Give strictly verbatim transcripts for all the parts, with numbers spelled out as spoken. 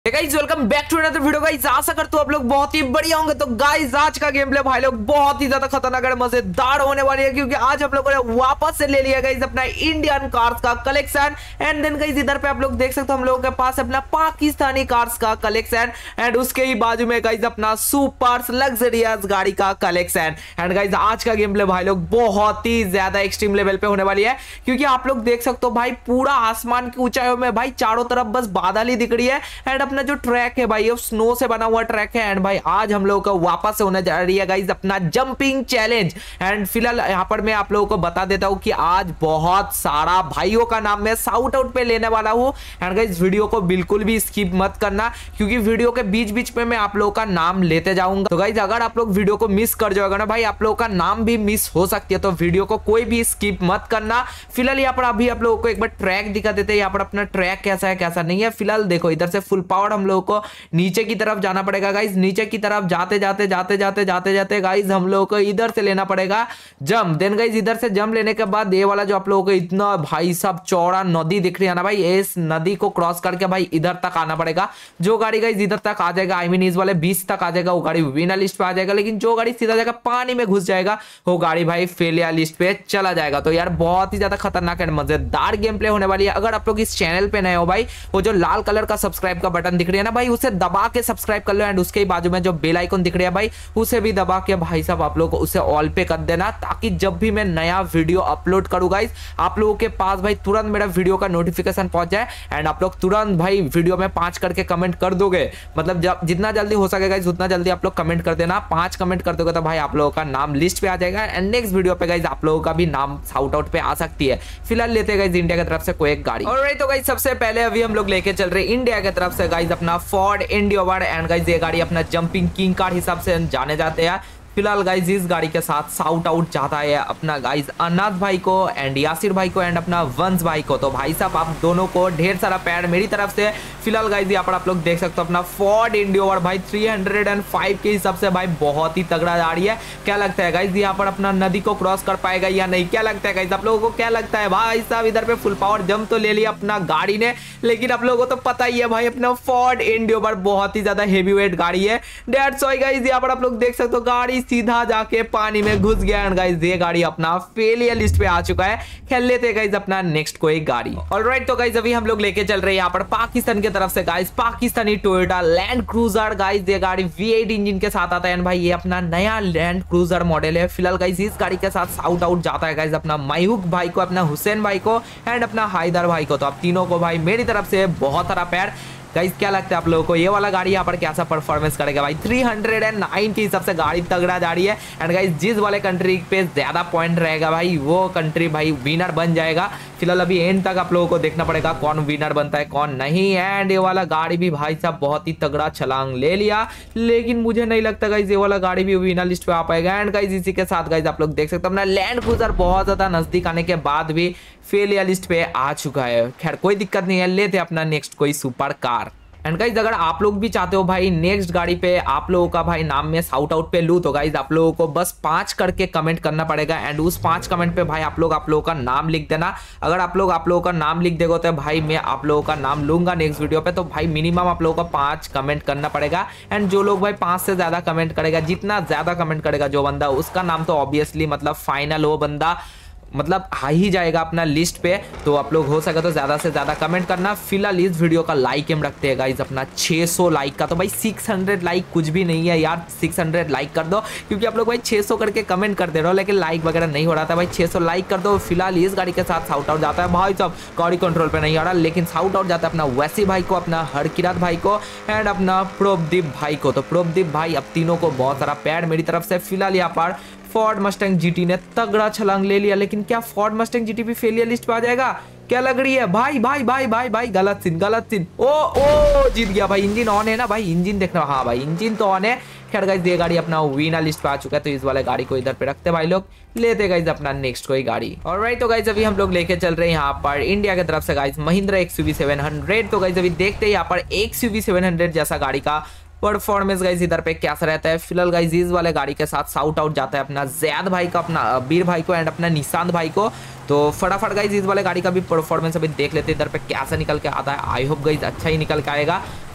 Guys welcome back to another video. Guys आशा करता हूं आप लोग बहुत ही बढ़िया होंगे। तो गाइस आज का गेम प्ले भाई लोग बहुत ही ज्यादा खतरनाक और मजेदार होने वाली है, क्योंकि आज हम लोगों ने वापस से ले लिया गाइस अपना इंडियन कार्स का कलेक्शन। एंड देन गाइस इधर पे आप लोग देख सकते हो हम लोगों के पास अपना पाकिस्तानी कार्स का कलेक्शन, एंड उसके ही बाजू में गाइस अपना सुपर लग्जरियस गाड़ी का कलेक्शन। एंड गाइस आज का गेम प्ले भाई लोग बहुत ही ज्यादा एक्सट्रीम लेवल पे होने वाली है, क्योंकि आप लोग देख सकते हो भाई पूरा आसमान की ऊंचाइयों में भाई चारों तरफ बस बादल ही दिख रही है। एंड अपना जो ट्रैक है भाई वो स्नो से बना हुआ ट्रैक है। एंड भाई आज हम लोगों का वापस से होने जा रही है गाइस अपना जंपिंग चैलेंज। एंड फिलहाल यहाँ पर मैं आप लोगों को बता देता हूँ कि आज बहुत सारा भाइयों का नाम मैं साउट आउट पे लेने वाला हूँ। एंड गाइस वीडियो को बिल्कुल भी स्किप मत करना, क्योंकि वीडियो के बीच बीच में मैं आप लोगों का नाम लेते जाऊंगा। तो गाइस अगर आप लोग वीडियो को मिस कर जाओगे ना भाई, आप लोगों का नाम भी मिस हो सकती है, तो वीडियो को कोई भी स्किप मत करना। फिलहाल यहाँ पर अभी आप लोगों को एक बार ट्रैक दिखा देते हैं, यहाँ पर अपना ट्रैक कैसा है कैसा नहीं है। फिलहाल देखो इधर से फुल पावर हम लोगों को नीचे की तरफ जाना पड़ेगा गाइस। नीचे की तरफ जाते जाते जाते जाते जाते जाते गाइस हम लोगों को इधर से लेना पड़ेगा जंप। देन गाइस इधर से जंप लेने के बाद ये वाला जो आप लोगों को इतना भाई सब चौड़ा नदी दिख रही है ना भाई, इस नदी को क्रॉस करके भाई इधर तक आना पड़ेगा। जो गाड़ी गाइस इधर तक आ जाएगा, आई मीन इस वाले बीच तक आ जाएगा, वो गाड़ी विनर लिस्ट पे आ जाएगा। लेकिन जो गाड़ी सीधा जाएगा पानी में घुस जाएगा, वो गाड़ी भाई फेलियर लिस्ट पे चला जाएगा। तो यार बहुत ही ज्यादा खतरनाक एंड मजेदार गेम प्ले होने वाली है। अगर आप लोग इस चैनल पे नए हो भाई, वो जो लाल कलर का सब्सक्राइब का बटन दिख रही है ना भाई, उसे दबा के सब्सक्राइब कर लो। एंड उसके बाजू में जो बेल आइकन दिख रही है भाई, उसे भी दबा के भाई साहब आप लोग उसे ऑल पे कर देना, ताकि जब भी मैं नया वीडियो अपलोड करूँ गाइस, आप लोगों के पास भाई तुरंत मेरा वीडियो का नोटिफिकेशन पहुंच जाए। एंड आप लोग तुरंत भाई वीडियो में पांच करके कमेंट कर दोगे, मतलब जब जितना जल्दी हो सकेगा गाइस उतना जल्दी आप लोग कमेंट कर देना। पांच कमेंट कर दोगे तो भाई आप लोगों का नाम लिस्ट पे आ जाएगा, एंड नेक्स्ट वीडियो पे गाइस आप लोगों का भी नाम शाउट आउट पे आ सकती है। फिलहाल लेते हैं गाइस इंडिया की तरफ से कोई एक गाड़ी। ऑलराइट तो गाइस सबसे पहले अभी हम लोग लेके चल रहे हैं इंडिया की तरफ से गाइस अपना फोर्ड एंडियोवर। एंड गाइस ये गाड़ी अपना जंपिंग किंग कार हिसाब से जाने जाते हैं। फिलहाल गाइज इस गाड़ी के साथ साउट आउट चाहता है अपना गाइज अनाथ भाई को एंड यासिर भाई को एंड अपना वंश भाई को। तो भाई साहब आप दोनों को ढेर सारा पैर मेरी तरफ से। फिलहाल गाइज यहाँ पर आप लोग देख सकते हो अपना फोर्ड एंडियोवर भाई थ्री हंड्रेड फाइव के हिसाब से भाई बहुत ही तगड़ा जा रही है। क्या लगता है गाइज यहाँ पर अपना नदी को क्रॉस कर पाएगा या नहीं? क्या लगता है गाइज आप लोगों को? क्या लगता है भाई साहब? इधर पे फुल पावर जंप तो ले लिया अपना गाड़ी ने, लेकिन आप लोगों को तो पता ही है भाई अपना फोर्ड एंडियोवर बहुत ही ज्यादा हेवी वेट गाड़ी है। दैट्स व्हाई गाइज यहाँ पर आप लोग देख सकते हो गाड़ी सीधा जाके पानी में घुस गया। एंड गाइस ये गाड़ी अपना फेलियर लिस्ट पे आ चुका है। खेल लेते हैं गाइस अपना नेक्स्ट कोई गाड़ी। ऑलराइट तो गाइस अभी हम लोग लेके चल रहे हैं यहाँ पर पाकिस्तान की तरफ से guys Pakistani Toyota Land Cruiser. Guys ये गाड़ी वी एट इंजन के साथ आता है। एंड भाई ये अपना नया लैंड क्रूजर मॉडल है। फिलहाल गाइस इस गाड़ी के साथ साउट आउट जाता है गाइस अपना महूक भाई को, अपना हुसैन भाई को एंड अपना हैदर भाई को। तो आप तीनों को भाई मेरी तरफ से बहुत सारा पैर। गाइस क्या लगता है आप लोगों को ये वाला गाड़ी यहाँ पर कैसा परफॉर्मेंस करेगा भाई? थ्री हंड्रेड नाइन के हिसाब से गाड़ी तगड़ा जा रही है। एंड गाइस जिस वाले कंट्री पे ज्यादा पॉइंट रहेगा भाई वो कंट्री भाई विनर बन जाएगा। फिलहाल अभी एंड तक आप लोगों को देखना पड़ेगा कौन विनर बनता है कौन नहीं। एंड ये वाला गाड़ी भी भाई साहब बहुत ही तगड़ा छलांग ले लिया, लेकिन मुझे नहीं लगता गाइस ये वाला गाड़ी भी विनर लिस्ट पे आ पाएगा। एंड गाइस इसी के साथ गाइस आप लोग देख सकते हो अपना लैंड क्रूजर बहुत ज्यादा नजदीक आने के बाद भी फेलियर लिस्ट पे आ चुका है। खैर कोई दिक्कत नहीं है, लेते अपना नेक्स्ट कोई सुपर कार। एंड गाइज अगर आप लोग भी चाहते हो भाई नेक्स्ट गाड़ी पे आप लोगों का भाई नाम में साउट आउट पे लूं, तो गाइज आप लोगों को बस पांच करके कमेंट करना पड़ेगा। एंड उस पांच कमेंट पे भाई आप लोग आप लोगों का नाम लिख देना। अगर आप लोग आप लोगों का नाम लिख देगो तो भाई मैं आप लोगों का नाम लूंगा नेक्स्ट वीडियो पे। तो भाई मिनिमम आप लोगों को पांच कमेंट करना पड़ेगा। एंड जो लोग भाई पांच से ज्यादा कमेंट करेगा, जितना ज्यादा कमेंट करेगा जो बंदा, उसका नाम तो ऑब्वियसली मतलब फाइनल वो बंदा मतलब आ ही जाएगा अपना लिस्ट पे। तो आप लोग हो सके तो ज्यादा से ज्यादा कमेंट करना। फिलहाल इस वीडियो का लाइक एम रखते हैं गाइस अपना छह सौ लाइक का। तो भाई छह सौ लाइक कुछ भी नहीं है यार, छह सौ लाइक कर दो, क्योंकि आप लोग भाई छह सौ करके कमेंट कर दे रहे हो लेकिन लाइक वगैरह नहीं हो रहा था। भाई छह सौ लाइक कर दो। फिलहाल इस गाड़ी के साथ साउट आउट जाता है भाई साहब, गाड़ी कंट्रोल पे नहीं आ रहा, लेकिन साउट आउट जाता है अपना वैसी भाई को, अपना हरकिरात भाई को एंड अपना प्रभदीप भाई को। तो प्रभदीप भाई अब तीनों को बहुत सारा पैर मेरी तरफ से। फिलहाल यहाँ पर फोर्ड मस्टैंग जीटी ने तगड़ा छलांग ले लिया, लेकिन क्या फोर्ड मस्टैंग जीटी भी फेलियर लिस्ट पे आ जाएगा? क्या लग रही है भाई? भाई भाई भाई भाई गलत सीन गलत सीन। ओ ओ जीत गया भाई। इंजन ऑन है ना भाई? इंजन देखना। हाँ भाई इंजन तो ऑन है। खैर गाइस ये गाड़ी अपना विनर लिस्ट पे आ चुका है, तो इस वाले गाड़ी को इधर पे रखते भाई लोग। लेते गाइस अपना नेक्स्ट कोई गाड़ी। ऑलराइट तो गाइस अभी हम लोग लेके चल रहे हैं यहाँ पर इंडिया की तरफ से guys Mahindra XUV seven hundred. तो गाइस अभी देखते हैं यहाँ पर एक्सयूवी सेवन हंड्रेड जैसा गाड़ी का परफॉर्मेंस गाइस इधर पे कैसा रहता है। फिलहाल गाइस इस वाले गाड़ी के साथ साउट आउट जाता है अपना जैद भाई का, अपना बीर भाई को एंड अपना निशांत भाई को। तो फटाफट गाइस इस वाले गाड़ी का भी परफॉर्मेंस अभी देख लेते हैं इधर पे कैसा निकल के आता है। आई होप गाइस अच्छा ही निकल के आएगा।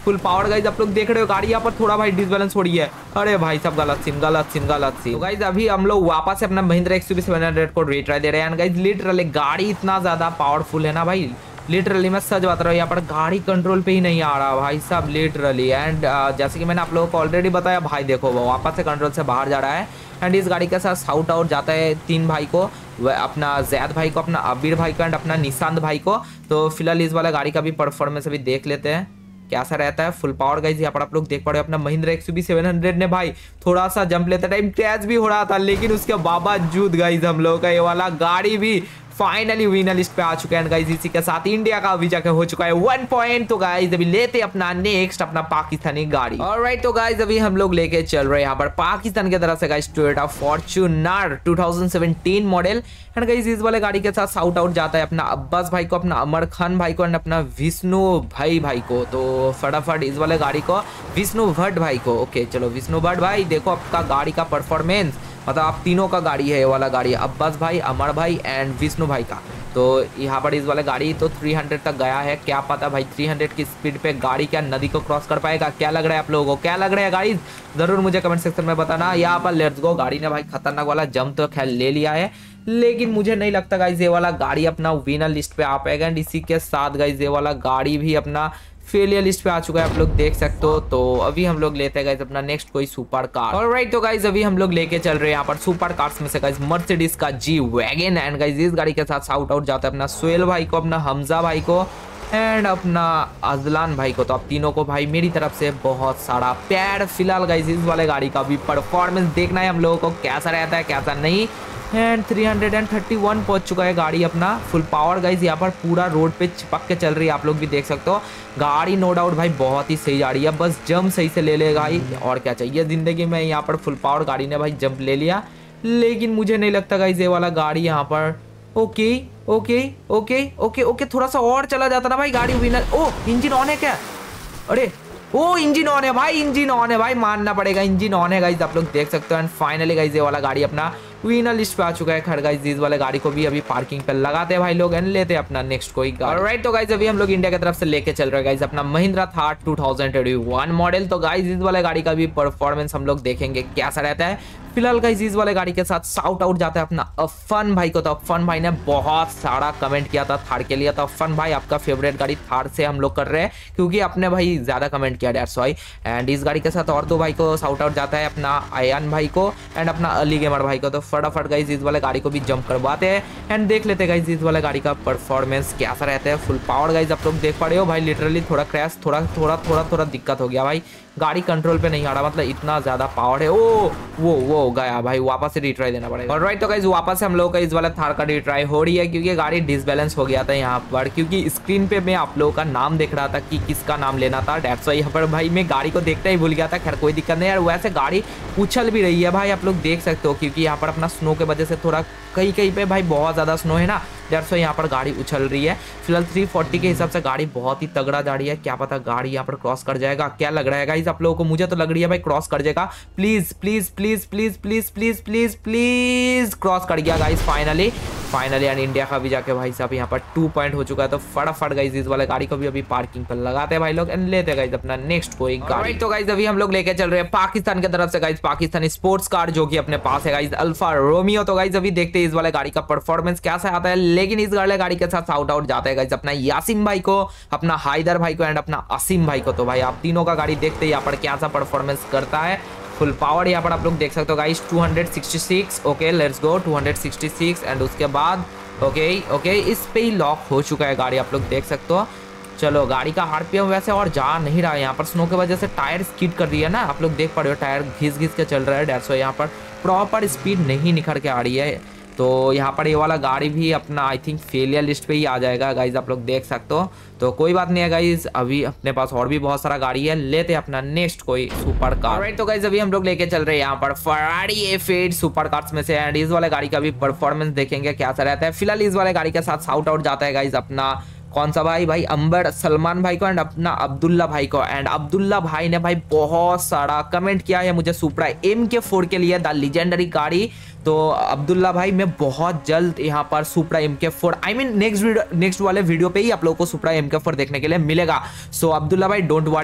फुल पावर गाइज आप लोग देख रहे हो। गाड़ी यहाँ पर थोड़ा भाई डिसबैलेंस हो रही है। अरे भाई सब गलत सीन गलत सीन गलत सीन। तो गाइज अभी हम लोग वापस से अपना महिंद्रा एक्सयूवी सेवन हंड्रेड को रिट्राई दे रहे हैं। गाइज लिटरली गाड़ी इतना ज्यादा पावरफुल है ना भाई, लिटरली मैं सच बता रहा हूँ, यहाँ पर गाड़ी कंट्रोल पे ही नहीं आ रहा भाई साहब लिटरली। एंड जैसे कि मैंने आप लोगों को ऑलरेडी बताया भाई, देखो वो वापस से कंट्रोल से बाहर जा रहा है। एंड इस गाड़ी के साथ शाउट आउट जाता है तीन भाई को, अपना जैद भाई को, अपना अबीर भाई को एंड अपना निशांत भाई को। तो फिलहाल इस वाला गाड़ी का भी परफॉर्मेंस अभी देख लेते हैं कैसा रहता है। फुल पावर गाइज यहाँ पर आप लोग देख पा रहे हो। अपना महिंद्रा एक्सयूवी सेवन हंड्रेड ने भाई थोड़ा सा जंप लेते टाइम क्रैश भी हो रहा था, लेकिन उसके बावजूद गाइज हम लोग का ये वाला गाड़ी भी फाइनली विनर लिस्ट पे आ चुका है। गाइज इसी के साथ इंडिया का अभी जाके हो चुका है वन पॉइंट। तो गाइज अभी लेते अपना नेक्स्ट अपना पाकिस्तानी गाड़ी। ऑलराइट तो गाइज अभी हम लोग लेके चल रहे हैं यहाँ पर पाकिस्तान की तरफ से guys Toyota Fortuner two thousand seventeen model. And guys इस वाले गाड़ी के साथ शाउट आउट जाता है अपना अब्बास भाई को, अपना अमर खान भाई को एंड अपना विष्णु भाई भाई को। तो फटाफट इस वाले गाड़ी को विष्णु भट्ट भाई को। ओके चलो विष्णु भट्ट भाई, देखो आपका गाड़ी का परफॉर्मेंस, मतलब आप तीनों का गाड़ी है ये वाला गाड़ी, अब्बास भाई, अमर भाई एंड विष्णु भाई का। तो यहाँ पर इस वाले गाड़ी तो तीन सौ तक गया है। क्या पता भाई तीन सौ की स्पीड पे गाड़ी क्या नदी को क्रॉस कर पाएगा? क्या लग रहा है आप लोगों को, क्या लग रहा है गाड़ी? जरूर मुझे कमेंट सेक्शन में बताना। यहाँ पर लेट्स गो, गाड़ी ने भाई खतरनाक वाला जंप तो खैर ले लिया है, लेकिन मुझे नहीं लगता गाइज ये वाला गाड़ी अपना विनर लिस्ट पे आ पाएगा। एंड इसी के साथ गाइज ये वाला गाड़ी भी अपना फेलियर लिस्ट पे आ चुका है, आप लोग देख सकते हो। तो अभी हम लोग लेते हैं गाइज अपना नेक्स्ट कोई सुपर कार। ऑलराइट तो गाइज अभी हम लोग लेके चल रहे हैं यहाँ पर सुपर कार्स में से गाइज मर्सिडीज का जी वैगन। एंड गाइज इस गाड़ी के साथ शाउट आउट जाता है अपना सोहेल भाई को, अपना हमजा भाई को एंड अपना अजलान भाई को। तो आप तीनों को भाई मेरी तरफ से बहुत सारा प्यार। फिलहाल गाइज इस वाले गाड़ी का भी परफॉर्मेंस देखना है हम लोगों को, कैसा रहता है कैसा नहीं। एंड तीन सौ इकतीस पहुंच चुका है गाड़ी अपना फुल पावर गाइज, यहाँ पर पूरा रोड पे चिपक के चल रही है, आप लोग भी देख सकते हो। गाड़ी नो डाउट भाई बहुत ही सही जा रही है, बस जंप सही से ले ले भाई, और क्या चाहिए जिंदगी में। यहाँ पर फुल पावर गाड़ी ने भाई जंप ले लिया, लेकिन मुझे नहीं लगता गाइज ये वाला गाड़ी यहाँ पर okay okay okay okay okay थोड़ा सा और चला जाता ना भाई गाड़ी विनर। ओ इंजन ऑन है क्या? अरे ओ इंजन ऑन है भाई, इंजन ऑन है भाई, मानना पड़ेगा इंजन ऑन है गाइज, आप लोग देख सकते हो। एंड फाइनली गाइज ये वाला गाड़ी अपना विनर लिस्ट पे आ चुका है। खैर गाइज इस वाले गाड़ी को भी अभी पार्किंग पे लगाते हैं भाई लोग एंड लेते हैं अपना नेक्स्ट कोई गाड़ी। ऑलराइट तो गाइज अभी हम लोग इंडिया की तरफ से लेके चल रहे हैं गाइज अपना Mahindra Thar two thousand twenty one model. तो गाइज इस वाले गाड़ी का भी परफॉर्मेंस हम लोग देखेंगे कैसा रहता है। फिलहाल गाइज इस वाले गाड़ी के साथ शाउट आउट जाता है अपना अफन भाई को। तो अफन भाई ने बहुत सारा कमेंट किया था थार के लिए। तो अफन भाई आपका फेवरेट गाड़ी थार से हम लोग कर रहे हैं, क्योंकि आपने भाई ज्यादा कमेंट किया डेट्स व्हाई। एंड इस गाड़ी के साथ और दो भाई को शाउट आउट जाता है, अपना अयान भाई को एंड अपना अली गेमर भाई को। तो फटाफट गाइज इस वाले गाड़ी को भी जंप करवाते हैं एंड देख लेते हैं गाइज इस वाले गाड़ी का परफॉर्मेंस कैसा रहता है। फुल पावर गाइज आप लोग देख पा रहे हो भाई, लिटरली थोड़ा क्रैश थोड़ा थोड़ा थोड़ा थोड़ा दिक्कत हो गया भाई, गाड़ी कंट्रोल पे नहीं आ रहा, मतलब इतना ज्यादा पावर है। ओ वो वो गया भाई, वापस से रिट्राई देना पड़ेगा। ऑलराइट तो गाइज वापस से हम लोग का इस वाला थार का रिट्राई हो रही है, क्योंकि गाड़ी डिसबैलेंस हो गया था यहाँ पर, क्योंकि स्क्रीन पे मैं आप लोगों का नाम देख रहा था कि किसका नाम लेना था। डेट्स व्हाई यहाँ पर भाई मैं गाड़ी को देखते ही भूल गया था। खैर कोई दिक्कत नहीं यार, वैसे गाड़ी उछल भी रही है भाई, आप लोग देख सकते हो, क्योंकि यहाँ पर अपना स्नो के वजह से थोड़ा कहीं कहीं पे भाई बहुत ज्यादा स्नो है ना, डेट्स व्हाई यहाँ पर गाड़ी उछल रही है। फिलहाल तीन सौ चालीस के हिसाब से गाड़ी बहुत ही तगड़ा जा रही है, क्या पता गाड़ी यहाँ पर क्रॉस कर जाएगा, क्या लग रहा है गाइस आप लोगों को? मुझे तो लग रही है भाई क्रॉस कर जाएगा। Please please please please please please please please cross कर गया guys finally finally and India का भी जाके भाई साहब यहाँ पर टू पॉइंट हो चुका है। तो फटाफट गाइस इस वाले गाड़ी को भी अभी पार्किंग पर लगाते हैं भाई लोग एंड लेते हैं गाइस अपना नेक्स्ट कोई गाड़ी। तो गाइस अभी हम लोग लेके चल रहे हैं पाकिस्तान की तरफ से गाइस पाकिस्तानी स्पोर्ट्स कार, जो कि अपने पास है गाइस अल्फा रोमियो। तो गाइस अभी देखते हैं इस वाले गाड़ी का परफॉर्मेंस कैसा आता है, लेकिन इस वाले गाड़ी के साथ शाउट आउट जाता है गाइस अपना यासिम भाई को, अपना हायदर भाई को एंड अपना असीम भाई को। तो भाई आप तीनों का गाड़ी देखते हैं यहाँ पर कैसा परफॉर्मेंस करता है। फुल पावर यहाँ पर आप लोग देख सकते हो guys two sixty six. Okay let's go two sixty six and उसके बाद ओके ओके इस पे ही लॉक हो चुका है गाड़ी, आप लोग देख सकते हो। चलो गाड़ी का आरपीएम वैसे और जा नहीं रहा है, यहाँ पर स्नो की वजह से टायर स्किड कर रही है ना, आप लोग देख पा रहे हो टायर घिस घिस के चल रहा है। डेढ़ सौ यहाँ पर प्रॉपर स्पीड नहीं निखर के आ रही है। तो यहाँ पर ये वाला गाड़ी भी अपना आई थिंक फेलियर लिस्ट पे ही आ जाएगा गाइज, आप लोग देख सकते हो। तो कोई बात नहीं है गाइज, अभी अपने पास और भी बहुत सारा गाड़ी है, लेते हैं अपना नेक्स्ट कोई सुपर कार। राइट तो गाइज अभी हम लोग लेके चल रहे हैं यहाँ पर Ferrari F eight super cars में से एंड इस वाले गाड़ी का भी परफॉर्मेंस देखेंगे कैसा रहता है। फिलहाल इस वाले गाड़ी के साथ शाउट आउट जाता है गाइज अपना कौन सा भाई भाई अंबर सलमान भाई को एंड अपना अब्दुल्ला भाई को। एंड अब्दुल्ला भाई ने भाई बहुत सारा कमेंट किया है मुझे सुपरा एम के फोर के लिए, द लीजेंडरी गाड़ी। तो अब्दुल्ला भाई मैं बहुत जल्द यहाँ पर Supra M K four I mean next video next वाले वीडियो पे ही आप लोगों को सुपरा एम के फोर देखने के लिए मिलेगा। सो अब्दुल्ला भाई डोंट वरी,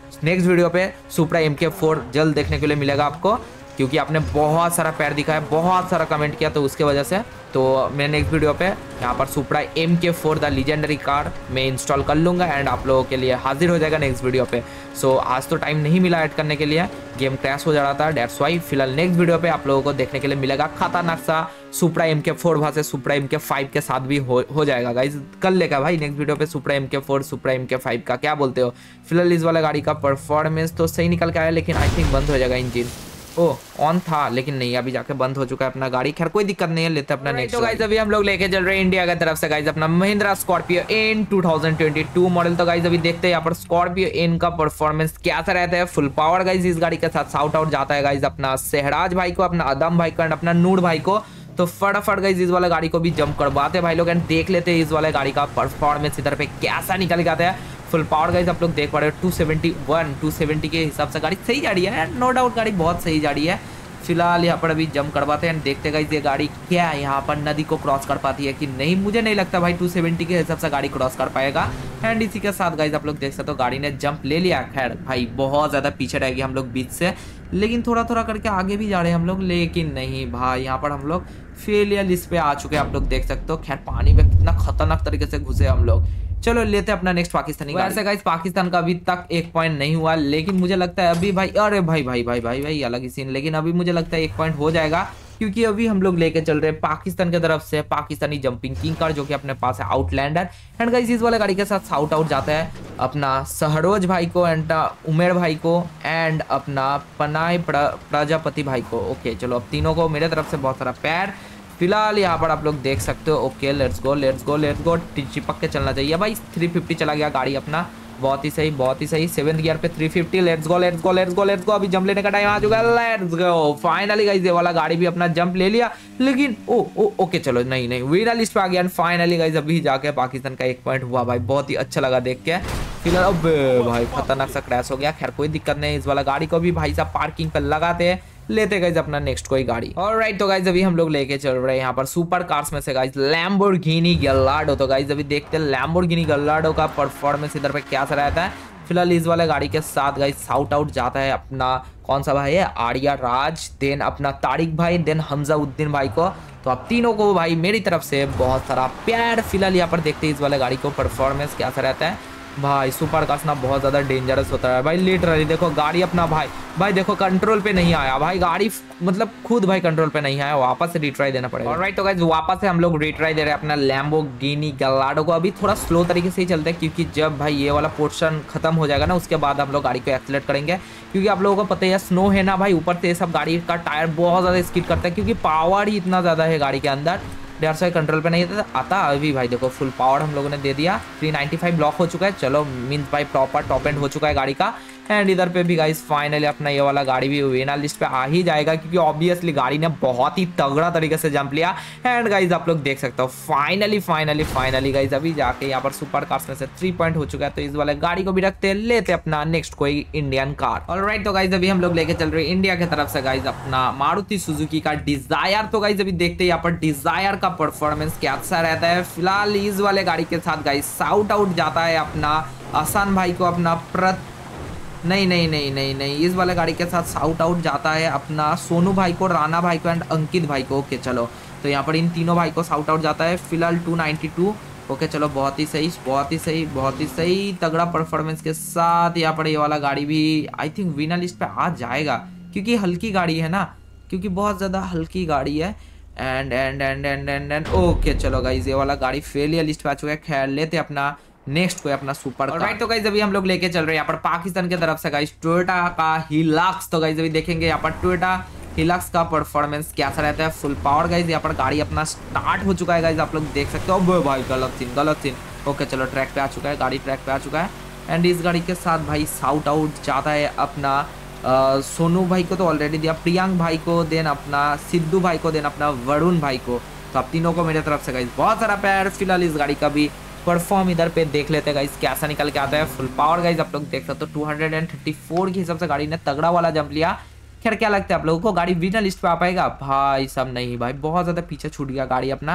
नेक्स्ट वीडियो पे सुप्रा एम के फोर जल्द देखने के लिए मिलेगा आपको, क्योंकि आपने बहुत सारा पैर दिखाया, बहुत सारा कमेंट किया, तो उसके वजह से तो मैं नेक्स्ट वीडियो पे यहाँ पर Supra M K four the legendary car मैं इंस्टॉल कर लूँगा एंड आप लोगों के लिए हाजिर हो जाएगा नेक्स्ट वीडियो पे। सो आज तो टाइम नहीं मिला ऐड करने के लिए, गेम क्रैश हो जा रहा था, डेट्स वाई। फिलहाल नेक्स्ट वीडियो पे आप लोगों को देखने के लिए मिलेगा खतरनाक सा सुप्रा एम के फोर वहाँ से सुप्रा एम के फाइव के साथ भी हो, हो जाएगा गाइज। कर लेगा भाई नेक्स्ट वीडियो पे Supra M K four Supra M K five का, क्या बोलते हो? फिलहाल इस वाला गाड़ी का परफॉर्मेंस तो सही निकल के आया, लेकिन आई थिंक बंद हो जाएगा इंजन। ओ ऑन था लेकिन नहीं, अभी जाके बंद हो चुका है अपना गाड़ी। खैर कोई दिक्कत नहीं है, लेते अपना नेक्स्ट। तो गाइस अभी हम लोग लेके चल रहे हैं इंडिया की तरफ से गाइस अपना Mahindra Scorpio N two thousand twenty two model. तो गाइस अभी देखते हैं यहाँ पर स्कॉर्पियो एन का परफॉर्मेंस कैसा रहता है। फुल पावर गाइस इस गाड़ी के साथ शाउट आउट जाता है गाइस अपना सहराज भाई को, अपना अदम भाई को एंड अपना नूर भाई को। तो फटाफट गाइस इस वाला गाड़ी को भी जंप करवाते हैं भाई लोग एंड देख लेते हैं इस वाले गाड़ी का परफॉर्मेंस इधर पे कैसा निकल के आता है। फुल पावर गाइस आप लोग देख पा रहे हो two seventy one two seventy के हिसाब से गाड़ी सही जा रही है, नो डाउट गाड़ी बहुत सही जा रही है। फिलहाल यहाँ पर अभी जंप करवाते हैं, देखते गाइस ये गाड़ी क्या यहाँ पर नदी को क्रॉस कर पाती है कि नहीं। मुझे नहीं लगता भाई टू सेवेंटी के हिसाब से गाड़ी क्रॉस कर पाएगा। एंड इसी के साथ गाइस आप लोग देख सकते हो गाड़ी ने जंप ले लिया। खैर भाई बहुत ज़्यादा पीछे रह गए हम लोग बीच से, लेकिन थोड़ा थोड़ा करके आगे भी जा रहे हैं हम लोग, लेकिन नहीं भाई यहाँ पर हम लोग फेलियर लिस्ट पे आ चुके हैं, आप लोग देख सकते हो। खैर पानी में कितना खतरनाक तरीके से घुसे हम लोग। चलो लेते हैं अपना नेक्स्ट पाकिस्तानी। वैसे गाइस पाकिस्तान का अभी तक एक पॉइंट नहीं हुआ, लेकिन मुझे लगता है अभी भाई, अरे भाई भाई भाई भाई भाई अलग ही सीन, लेकिन अभी मुझे लगता है एक पॉइंट हो जाएगा, क्योंकि अभी हम लोग लेके चल रहे हैं पाकिस्तान की तरफ से पाकिस्तानी जंपिंग किंग कार, जो कि अपने पास है आउटलैंडर। एंड गाइस इस वाले गाड़ी के साथ शाउट आउट जाता है अपना सहरोज भाई को एंड उमेर भाई को एंड अपना पनाय प्रजापति भाई को। ओके चलो अब तीनों को मेरे तरफ से बहुत सारा पैर। फिलहाल यहाँ पर आप लोग देख सकते हो। Okay let's go let's go let's go, चिपक के चलना चाहिए भाई। थ्री फिफ्टी चला गया गाड़ी अपना, बहुत ही सही बहुत ही सही। सेवेंथ गियर पे three fifty. Let's go let's go let's go let's go, अभी जंप लेने का टाइम आ चुका है। लेट्स गो फाइनली गाइस ये वाला गाड़ी भी अपना जंप ले लिया, लेकिन ओ ओ ओके चलो नहीं नहीं विनर लिस्ट पे आ गया। फाइनली गाइस अभी जाके पाकिस्तान का एक पॉइंट हुआ भाई, बहुत ही अच्छा लगा देख के। फिलहाल अब भाई खतरनाक सा क्रैश हो गया। खैर कोई दिक्कत नहीं, इस वाला गाड़ी को भी भाई साहब पार्किंग पर लगाते हैं, लेते गाइस अपना नेक्स्ट कोई गाड़ी। ऑलराइट तो गाइस अभी हम लोग लेके चल रहे हैं यहाँ पर सुपर कार्स में से गाइस लैम्बोर्गिनी गैलार्डो। तो गाइस अभी देखते हैं लैम्बोर्गिनी गैलार्डो का परफॉर्मेंस इधर पे क्या सा रहता है। फिलहाल इस वाले गाड़ी के साथ गाइस शाउट आउट जाता है अपना कौन सा भाई है, आर्या राज, देन अपना तारिक भाई, देन हमजाउद्दीन भाई को। तो आप तीनों को भाई मेरी तरफ से बहुत सारा प्यार। फिलहाल यहाँ पर देखते हैं इस वाले गाड़ी को परफॉर्मेंस क्या सा रहता है। भाई सुपर कार्स ना बहुत ज़्यादा डेंजरस होता है भाई, लिटरली देखो गाड़ी अपना भाई भाई देखो कंट्रोल पे नहीं आया भाई, गाड़ी मतलब खुद भाई कंट्रोल पे नहीं आया, वापस से रिट्राई देना पड़ेगा। ऑलराइट तो गाइस वापस से हम लोग रिट्राई दे रहे हैं अपना लैम्बोर्गिनी गैलार्डो को। अभी थोड़ा स्लो तरीके से ही चलते हैं, क्योंकि जब भाई ये वाला पोर्शन खत्म हो जाएगा ना उसके बाद हम लोग गाड़ी को एक्सीलरेट करेंगे, क्योंकि आप लोगों को पता है स्नो है ना भाई, ऊपर से सब गाड़ी का टायर बहुत ज़्यादा स्किड करता है, क्योंकि पावर ही इतना ज़्यादा है गाड़ी के अंदर। डेढ़ सौ कंट्रोल पे नहीं आता। अभी भाई देखो फुल पावर हम लोगों ने दे दिया, थ्री नाइन्टी फाइव ब्लॉक हो चुका है। चलो मीन्स भाई प्रॉपर टॉप एंड हो चुका है गाड़ी का। एंड इधर पे भी गाइस फाइनली अपना ये वाला गाड़ी भी विनर लिस्ट पे आ ही जाएगा, क्योंकि ऑब्वियसली गाड़ी ने बहुत ही तगड़ा तरीके से जंप लिया। एंड गाइस आप लोग देख सकते हो फाइनली फाइनली फाइनली गाइस अभी जाके यहाँ पर सुपर कार्स में से थ्री पॉइंट हो चुका है। तो इस वाले गाड़ी को भी रखते हैं, लेते अपना नेक्स्ट कोई इंडियन कार। ऑलराइट तो गाइस अभी हम लोग लेके चल रहे हैं इंडिया की तरफ से गाइस अपना मारुति सुजुकी का डिजायर। तो गाइस अभी देखते हैं यहाँ पर डिजायर का परफॉर्मेंस कैसा रहता है। फिलहाल इस वाले गाड़ी के साथ गाइस शाउट आउट जाता है अपना आसान भाई को, अपना प्रत नहीं नहीं नहीं नहीं नहीं इस वाले गाड़ी के साथ शाउट आउट जाता है अपना सोनू भाई को, राणा भाई को एंड अंकित भाई को। ओके चलो तो यहाँ पर इन तीनों भाई को शाउट आउट जाता है। फिलहाल टू नाइन्टी टू। ओके चलो बहुत ही सही बहुत ही सही बहुत ही सही तगड़ा परफॉर्मेंस के साथ यहाँ पर ये वाला गाड़ी भी आई थिंक विनर लिस्ट पे आ जाएगा, क्योंकि हल्की गाड़ी है ना, क्योंकि बहुत ज़्यादा हल्की गाड़ी है। And and and and and and okay चलो गाइस ये वाला गाड़ी फेलियर लिस्ट पे आ चुका है। खैर लेते अपना नेक्स्ट कोई अपना सुपर। ऑलराइट तो गाइस अभी हम लोग लेके चल रहे हैं यहाँ पर पाकिस्तान की तरफ से गाइस टोयोटा का हिलक्स। तो गाइस अभी देखेंगे यहाँ पर टोयोटा हिलक्स का परफॉर्मेंस कैसा रहता है। फुल पावर गाइस यहाँ पर गाड़ी अपना स्टार्ट हो चुका है गाइस, आप लोग देख सकते हो। अब भाई गलत सीन गलत सीन। ओके चलो ट्रैक पे आ चुका है, गाड़ी ट्रैक पे आ चुका है। एंड इस गाड़ी के साथ भाई शाउट आउट जाता है अपना आ, सोनू भाई को तो ऑलरेडी दिया, प्रियांक भाई को, देन अपना सिद्धू भाई को, देन अपना वरुण भाई को। तो आप तीनों को मेरे तरफ से गाइस बहुत सारा प्यार। फिलहाल इस गाड़ी का भी परफॉर्म इधर पे देख लेते हैं गाइस कैसा निकल के आता है। फुल पावर गाइस आप लोग देख सकते हो टू थर्टी फोर के हिसाब से गाड़ी ने तगड़ा वाला जंप लिया। खैर क्या लगता है आप लोगों को गाड़ी विनर लिस्ट पे आ पाएगा? भाई सब नहीं भाई, बहुत ज़्यादा पीछे छूट गया गाड़ी अपना।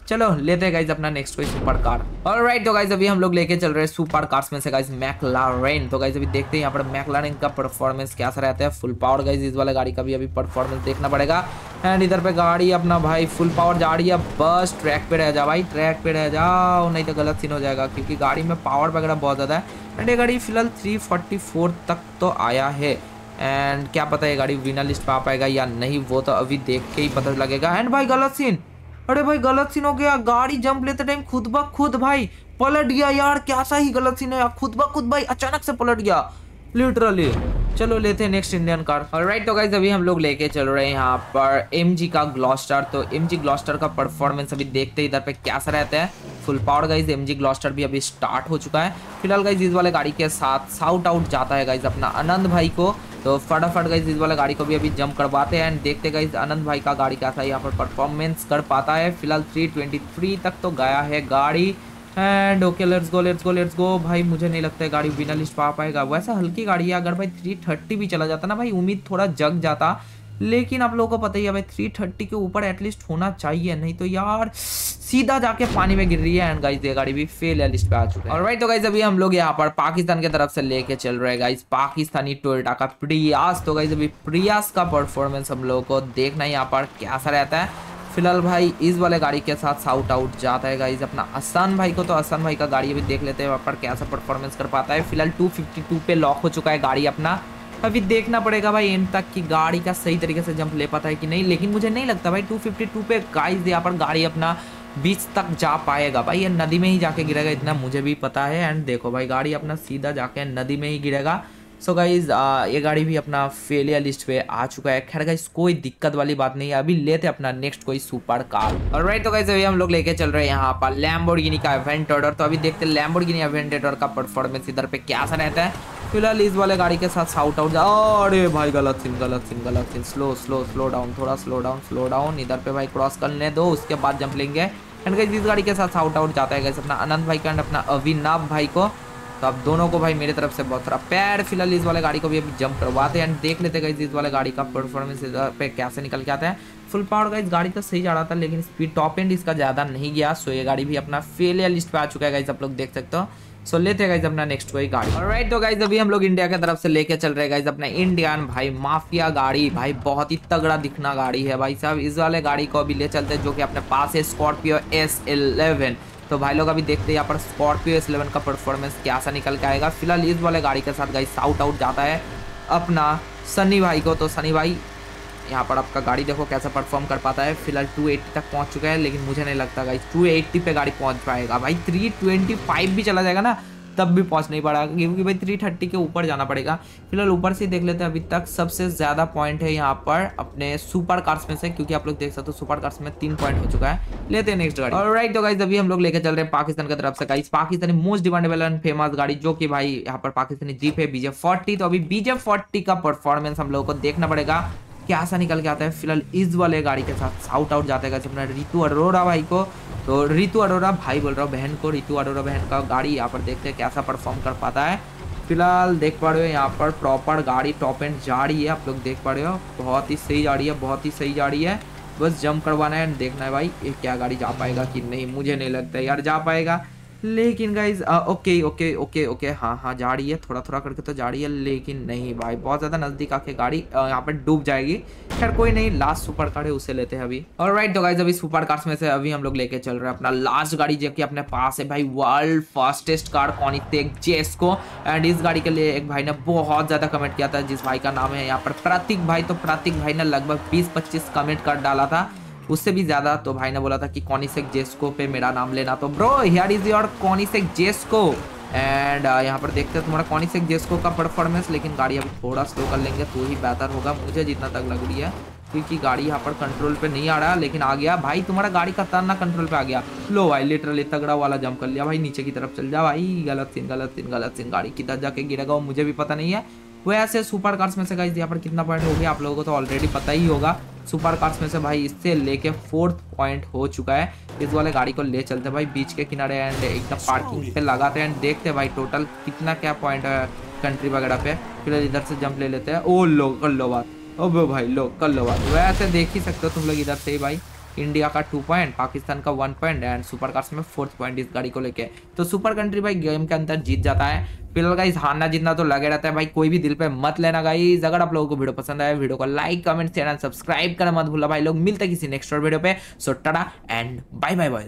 चलो लेते हैं गाइज अपना नेक्स्ट कोई सुपर कार। ऑलराइट तो गाइज अभी हम लोग लेके चल रहे हैं सुपर कार्स में से गाइज मैकलारेन। तो गाइज अभी देखते हैं यहाँ पर मैकलारेन का परफॉर्मेंस कैसा रहता है। फुल पावर गाइज इस वाले गाड़ी का भी अभी परफॉर्मेंस देखना पड़ेगा। एंड इधर पे गाड़ी अपना भाई फुल पावर जा रही है, बस ट्रैक पे रह जा भाई, ट्रैक पे रह जाओ नहीं तो गलत सीन हो जाएगा क्योंकि गाड़ी में पावर वगैरह बहुत ज़्यादा है। एंड ये गाड़ी फिलहाल थ्री फोर्टी फोर तक तो आया है। एंड क्या पता ये गाड़ी विनर लिस्ट पे आ पाएगा या नहीं, वो तो अभी देख के ही पता लगेगा। एंड भाई गलत सीन, अरे भाई गलत सीन हो गया, गाड़ी जंप लेते टाइम खुद ब खुद भाई पलट गया यार। क्या सा ही गलत सीन है यार, खुद ब खुद भाई अचानक से पलट गया लिटरली। चलो लेते हैं नेक्स्ट इंडियन कार। ऑलराइट तो गाइस अभी हम लोग लेके चल रहे हैं यहाँ पर एमजी का ग्लॉस्टर। तो एमजी ग्लॉस्टर का परफॉर्मेंस अभी देखते हैं इधर पे कैसा रहता है। Full power guys MG Gloster भी अभी स्टार्ट हो चुका है। फिलहाल गाइस इस वाले गाड़ी के साथ साउट आउट जाता है गाइस अपना आनंद भाई को। तो फटाफट गाइस इस वाला गाड़ी को भी अभी जंप करवाते हैं एंड देखते गाइस आनंद भाई का गाड़ी कैसा यहाँ पर परफॉर्मेंस कर पाता है। फिलहाल थ्री ट्वेंटी थ्री तक तो गया है गाड़ी। And okay let's go let's go let's go भाई, मुझे नहीं लगता है गाड़ी विनर लिस्ट पा पाएगा। वैसा हल्की गाड़ी है, अगर भाई थ्री थर्टी भी चला जाता ना भाई उम्मीद थोड़ा जग जाता, लेकिन आप लोगों को पता ही है भाई थ्री थर्टी के ऊपर एटलीस्ट होना चाहिए, नहीं तो यार सीधा जाके पानी में गिर रही है। एंड गाइस ये गाड़ी भी फेल है लिस्ट पे आ चुका है। ऑलराइट तो गाइस अभी हम लोग यहाँ पर पाकिस्तान की तरफ से लेके चल रहे हैं गाइस पाकिस्तानी टोयोटा का प्रियास। तो गाइस अभी प्रियास का परफॉर्मेंस हम लोगों को देखना है यहाँ पर कैसा रहता है। फिलहाल भाई इस वाले गाड़ी के साथ साउट आउट जाता है गाइस अपना आसान भाई को। तो आसान भाई का गाड़ी अभी देख लेते हैं वहाँ पर कैसा परफॉर्मेंस कर पाता है। फिलहाल टू फिफ्टी टू पे लॉक हो चुका है गाड़ी अपना। अभी देखना पड़ेगा भाई एंड तक की गाड़ी का सही तरीके से जंप ले पाता है कि नहीं, लेकिन मुझे नहीं लगता भाई टू फिफ्टी टू पे गाइस यहाँ पर गाड़ी अपना बीच तक जा पाएगा भाई। ये नदी में ही जाके गिरेगा इतना मुझे भी पता है। एंड देखो भाई गाड़ी अपना सीधा जाके नदी में ही गिरेगा। सो गाइज ये गाड़ी भी अपना फेलियर लिस्ट पे आ चुका है। खैर गाइज कोई दिक्कत वाली बात नहीं है, अभी लेते अपना नेक्स्ट कोई सुपर कार। ऑलराइट तो गाइज अभी हम लोग लेके चल रहे हैं यहाँ पर लैम्बोर्गिनी का एवेंटेडर। तो अभी देखते हैं लैम्बोर्गिनी एवेंटेडर का परफॉर्मेंस इधर पे कैसा रहता है। फिलहाल इस वाले गाड़ी के साथ साउट आउट जा, अरे भाई गलत सीन गलत सीन गलत scene, slow slow slow down, थोड़ा स्लो डाउन स्लो डाउन। इधर पे भाई क्रॉस करने दो उसके बाद जंप लेंगे। एंड गाइज इस गाड़ी के साथ साउट आउट जाता है गाइज अपना आनंद भाई का एंड अपना अविनाभ भाई को। तो अब दोनों को भाई मेरी तरफ से बहुत सारा पैर। फिलहाल इस वाले गाड़ी को भी अभी जंप करवाते हैं एंड देख लेते हैं इस वाले गाड़ी का परफॉर्मेंस पे कैसे निकल के आता है। फुल पावर गाइस गाड़ी तो सही जा रहा था लेकिन स्पीड टॉप एंड इसका ज़्यादा नहीं गया। सो ये गाड़ी भी अपना फेलियर लिस्ट पे आ चुका है गाइस, आप लोग देख सकते हो। सो लेते हैं गाइस अपना नेक्स्ट कोई गाड़ी। ऑलराइट तो गाइस अभी हम लोग इंडिया की तरफ से लेके चल रहे हैं गाइस अपना इंडियन भाई माफिया गाड़ी। भाई बहुत ही तगड़ा दिखना गाड़ी है भाई साहब। इस वाले गाड़ी को अभी ले चलते हैं जो कि अपने पास है स्कॉर्पियो एस इलेवन। तो भाई लोग अभी देखते हैं यहाँ पर स्कॉर्पियो एस इलेवन का परफॉर्मेंस कैसा निकल के आएगा। फिलहाल इस वाले गाड़ी के साथ गाइस साउट आउट जाता है अपना सनी भाई को। तो सनी भाई यहाँ पर आपका गाड़ी देखो कैसा परफॉर्म कर पाता है। फिलहाल टू एट्टी तक पहुँच चुका है लेकिन मुझे नहीं लगता गाइस टू एट्टी पे गाड़ी पहुँच पाएगा भाई। थ्री ट्वेंटी फाइव भी चला जाएगा ना तब भी पहुंच नहीं पड़ा क्योंकि भाई थ्री थर्टी के ऊपर जाना पड़ेगा। फिलहाल ऊपर से देख लेते हैं अभी तक सबसे ज़्यादा पॉइंट है यहाँ पर अपने सुपर कार्स में से, क्योंकि आप लोग देख सकते हो सुपर कार्स में तीन पॉइंट हो चुका है। लेते हैं नेक्स्ट गाड़ी। ऑलराइट तो गाइस अभी हम लोग लेके चल रहे हैं पाकिस्तान की तरफ से guys Pakistani most demandable and famous गाड़ी जो कि भाई यहाँ पर पाकिस्तानी जीप है बीजे फोर्टी। तो अभी बीजे फोर्टी का परफॉर्मेंस हम लोग को देखना पड़ेगा कैसा निकल के आता है। फिलहाल इस वाले गाड़ी के साथ साउट आउट जाता है अपना रितु अरोरा भाई को। तो रितु अरोरा भाई बोल रहा हूँ बहन को, रितु अरोरा बहन का गाड़ी यहाँ पर देखते हैं कैसा परफॉर्म कर पाता है। फिलहाल देख पा रहे हो यहाँ पर प्रॉपर गाड़ी टॉप एंड जा रही है, आप लोग देख पा रहे हो बहुत ही सही जा रही है बहुत ही सही जा रही है। बस जंप करवाना है देखना है भाई ये क्या गाड़ी जा पाएगा कि नहीं। मुझे नहीं लगता यार जा पाएगा, लेकिन guys okay okay okay okay हाँ हाँ जा रही है, थोड़ा थोड़ा करके तो जा रही है लेकिन नहीं भाई बहुत ज़्यादा नज़दीक आके गाड़ी यहाँ पर डूब जाएगी। खैर कोई नहीं, लास्ट सुपर कार है उसे लेते हैं अभी। ऑलराइट तो गाइज अभी सुपर कार्स में से अभी हम लोग लेके चल रहे हैं अपना लास्ट गाड़ी जो कि अपने पास है भाई world fastest car Koenigsegg Jesko. And इस गाड़ी के लिए एक भाई ने बहुत ज़्यादा कमेंट किया था जिस भाई का नाम है यहाँ पर प्रतीक भाई। तो प्रतीक भाई ने लगभग बीस पच्चीस कमेंट कर डाला था, उससे भी ज्यादा। तो भाई ने बोला था कि कॉनिसेक जेस्को पे मेरा नाम लेना। तो bro here is your Koenigsegg Jesko. And यहाँ पर देखते हैं तुम्हारा कॉनिसेक जेस्को का परफॉर्मेंस, लेकिन गाड़ी अभी थोड़ा स्लो कर लेंगे तो ही बेहतर होगा मुझे जितना तक लग रही है, क्योंकि गाड़ी यहाँ पर कंट्रोल पे नहीं आ रहा लेकिन आ गया भाई। तुम्हारा गाड़ी का खतरनाक कंट्रोल पे आ गया। लो भाई लिटरली तगड़ा वाला जंप कर लिया भाई, नीचे की तरफ चल जा भाई। गलत सीन गलत सीन गलत सीन, गाड़ी किधर जाके गिरेगा वो मुझे भी पता नहीं है। वैसे सुपर कार्स में से गाइस यहाँ पर कितना पॉइंट हो गया आप लोगों को तो ऑलरेडी पता ही होगा। सुपर कार्स में से भाई इससे लेके फोर्थ पॉइंट हो चुका है। इस वाले गाड़ी को ले चलते भाई बीच के किनारे एंड एकदम पार्किंग पे लगाते हैं एंड देखते भाई टोटल कितना क्या पॉइंट है कंट्री वगैरह पे। फिर इधर से जंप ले लेते हैं। ओ लो कर लो बात, ओ भाई लो कर लो बात। वैसे देख ही सकते हो तुम लोग इधर से ही भाई इंडिया का टू पॉइंट, पाकिस्तान का one point and super cars में फोर्थ पॉइंट इस गाड़ी को लेके। तो सुपर कंट्री भाई गेम के अंदर जीत जाता है। फिलहाल गाइस हारना जीतना तो लगे रहता है भाई, कोई भी दिल पे मत लेना गाइस। अगर आप लोगों को वीडियो पसंद आया, वीडियो को like comment share and subscribe करना मत भूलना भाई लोग। मिलते हैं किसी नेक्स्ट वीडियो पे। So tata and bye bye bye.